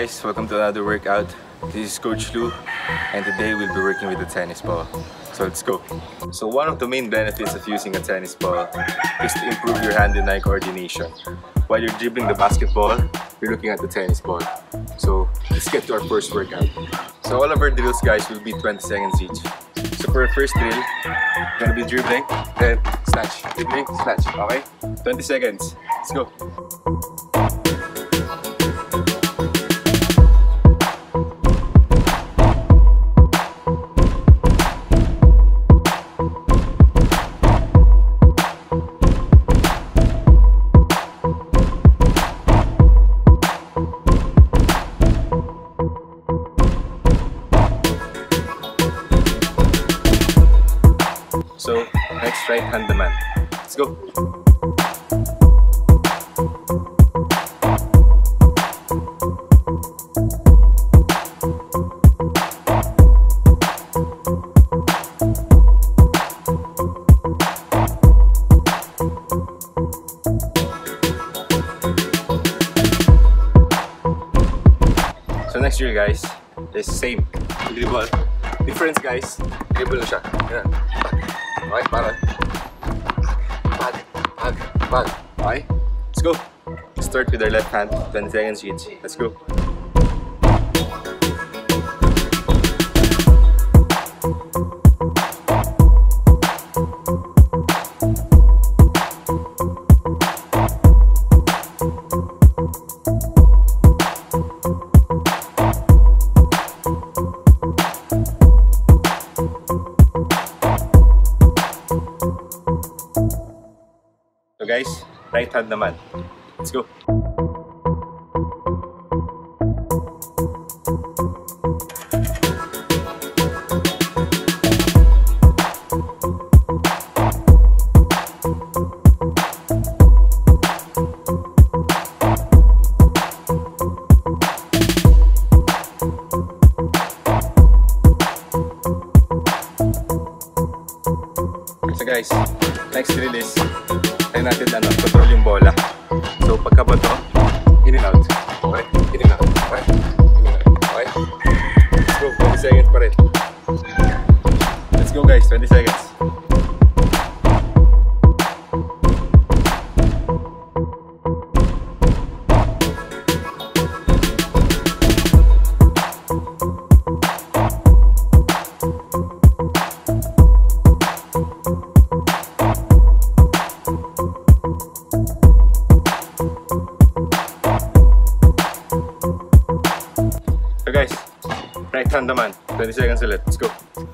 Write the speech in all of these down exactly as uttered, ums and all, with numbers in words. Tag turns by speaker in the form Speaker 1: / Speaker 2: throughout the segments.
Speaker 1: guys, welcome to another workout. This is Coach Lou, and today we'll be working with the tennis ball. So let's go. So one of the main benefits of using a tennis ball is to improve your hand-and-eye coordination. While you're dribbling the basketball, you're looking at the tennis ball. So let's get to our first workout. So all of our drills, guys, will be twenty seconds each. So for our first drill, you're gonna be dribbling, then snatch, dribbling, snatch. Okay? twenty seconds. Let's go. So, next, right hand the man. Let's go. So next drill, guys, is same. Dribble. Difference, guys. Dribble na siya. Ganun. Okay, para. Bag, bag, bag. Okay, let's go. Start with our left hand, twenty seconds each. Let's go. So guys, right hand naman. Let's go. So guys, next drill is tayo natin ano, control yung bola. So pagka ba to, in and out. Okay? In and out. Okay? In and out. Okay? Let's go. twenty seconds pa rin. Let's go guys. twenty seconds. So guys, right hand naman, twenty seconds ulit. Let's go.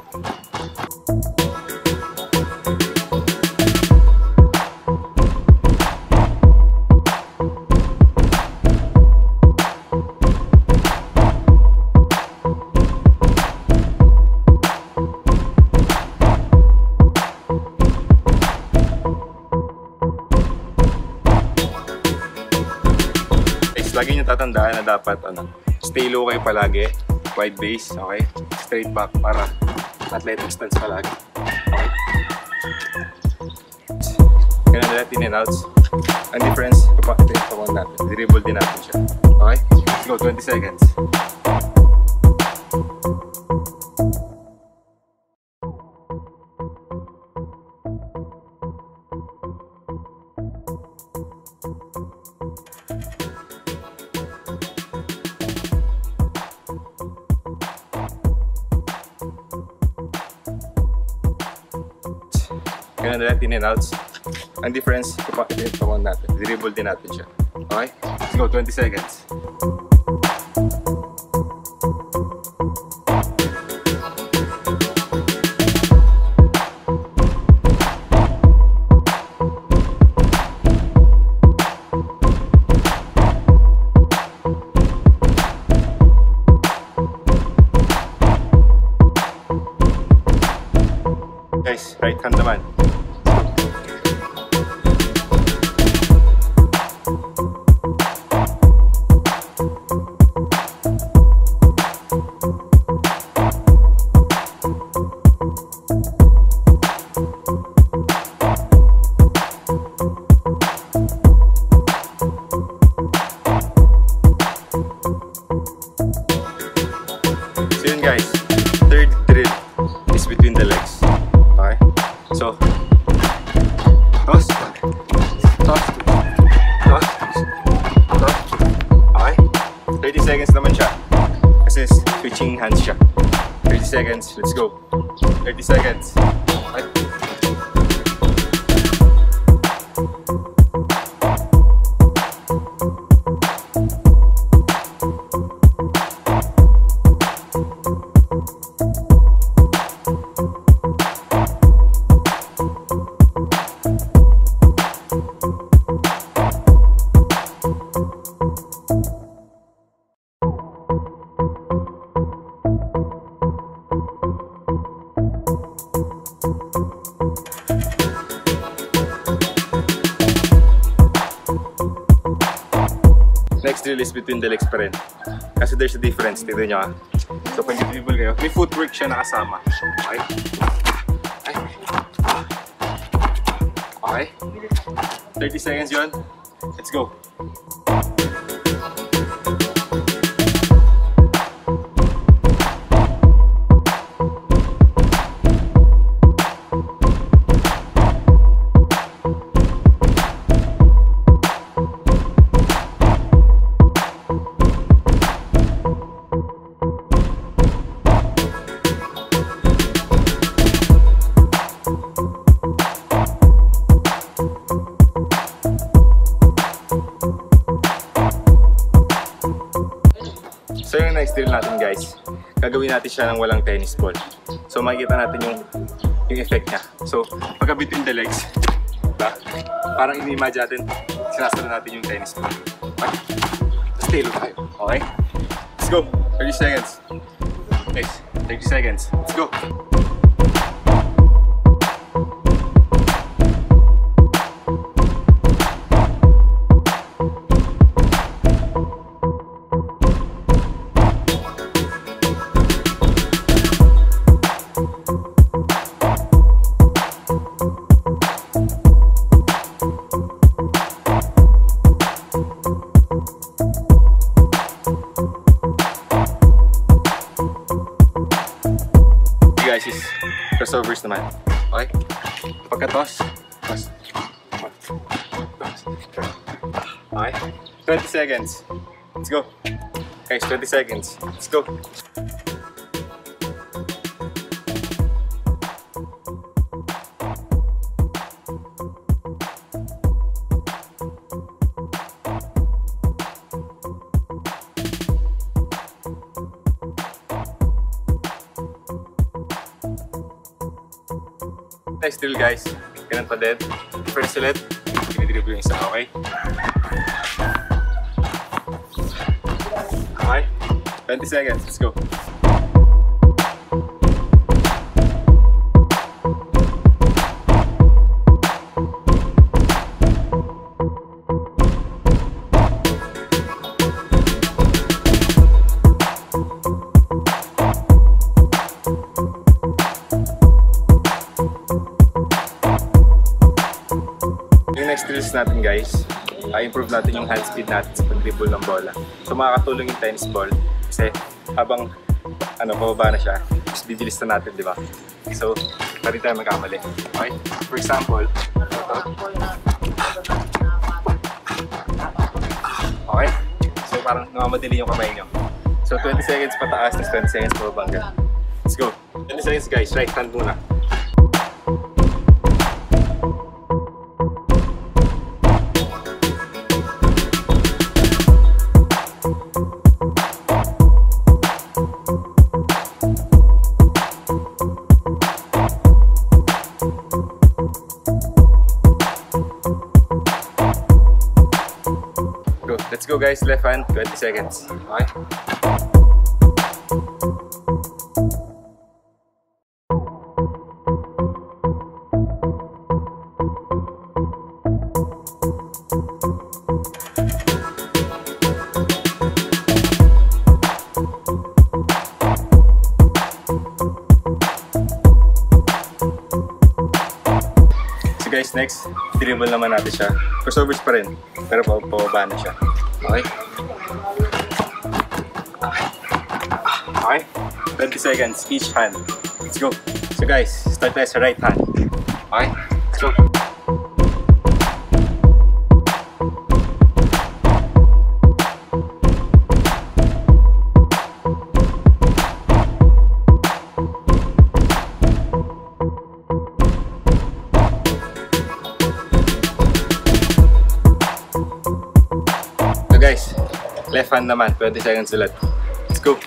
Speaker 1: Guys, lagi nyo tatandaan na dapat ano, stay low kayo palagi, wide base, okay? Straight back para athletic stance palagi. Okay? Ganun nila, in and outs. Ang difference, ito yung pawang natin. Dribble din natin siya. Okay? Let's go, twenty seconds. Ganun nila, in and outs. Ang difference, ito yung pawang natin. Dribble din natin siya. Okay? Let's go, twenty seconds. Guys, right hand naman. thirty seconds. Let's go. thirty seconds. Okay. Next drill is between the legs pa rin. Kasi there's a difference, tignan nyo ha. So pag dribble kayo, may footwork siya nakasama. Okay? Okay? thirty seconds yun. Let's go. So yung next drill natin guys, gagawin natin siya ng walang tennis ball. So makikita natin yung, yung effect niya. So pagka between the legs, diba? Parang ini-imagine natin, sinasalo natin yung tennis ball. Okay? Stay low tayo. Okay? Let's go! thirty seconds. Next, thirty seconds. Let's go! Guys, is crossovers naman. Okay? Pagka-toss, toss, toss. Okay? twenty seconds. Let's go. Guys, twenty seconds. Let's go. Next drill guys, ganun pa din. First ulit, dinidribble yung isa, okay? Okay? twenty seconds, let's go. Next drills natin guys, uh, improve natin yung hand speed natin sa pag-dribble ng bola. So makakatulong yung tennis ball kasi habang ano, pababa na siya, mas bibilis na natin, di ba? So, pari tayo magkamali. Okay? For example, okay? So parang namamadali yung kamay nyo. So twenty seconds pataas, tapos twenty seconds pababa hanggang. Let's go! twenty seconds guys, right hand muna. Let's go guys, left hand, twenty seconds. Okay? So guys, next, dribble naman natin siya. Crossovers pa rin, pero pababa na siya. Okay? Okay? twenty seconds each hand. Let's go. So guys, start tayo sa right hand. Okay? Let's go. left hand naman, twenty seconds ulit. Let's go!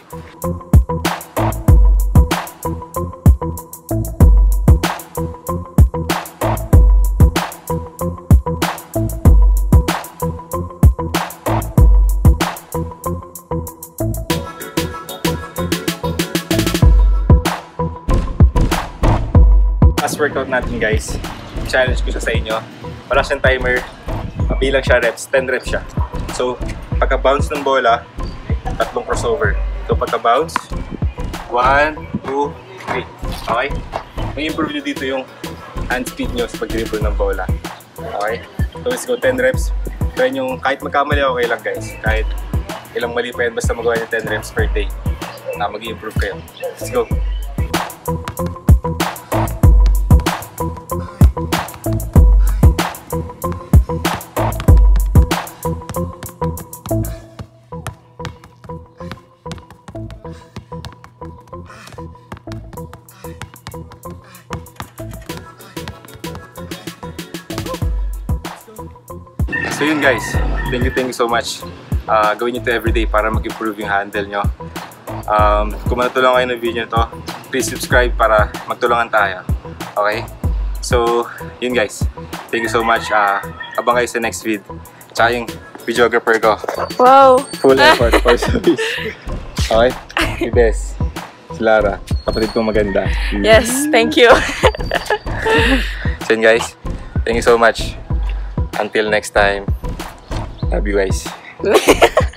Speaker 1: Last workout natin guys, challenge ko siya sa inyo. Wala siyang timer, mabilang siya reps, ten reps siya. So, pagka-bounce ng bola, tatlong crossover. So, pagka-bounce, one, two, three. Okay? May improve nyo dito yung hand speed nyo sa pag-dribble ng bola. Okay? So, let's go, ten reps. Try nyo, kahit magkamali, okay lang guys. Kahit ilang mali pa yan, basta magawa nyo ten reps per day. Na mag-improve kayo. Let's go! So yun guys, thank you, thank you so much. Uh, gawin nyo ito everyday para mag-improve yung handle nyo. Um, kung matulungan kayo ng video nito, please subscribe para magtulungan tayo. Okay? So, yun guys. Thank you so much. Uh, abang kayo sa next vid. Tsaka yung videographer ko. Wow! Full effort for service. Okay? Si Bes. Si Lara. Kapatid kong maganda.
Speaker 2: Yes, thank you.
Speaker 1: So yun guys. Thank you so much. Until next time, love you guys.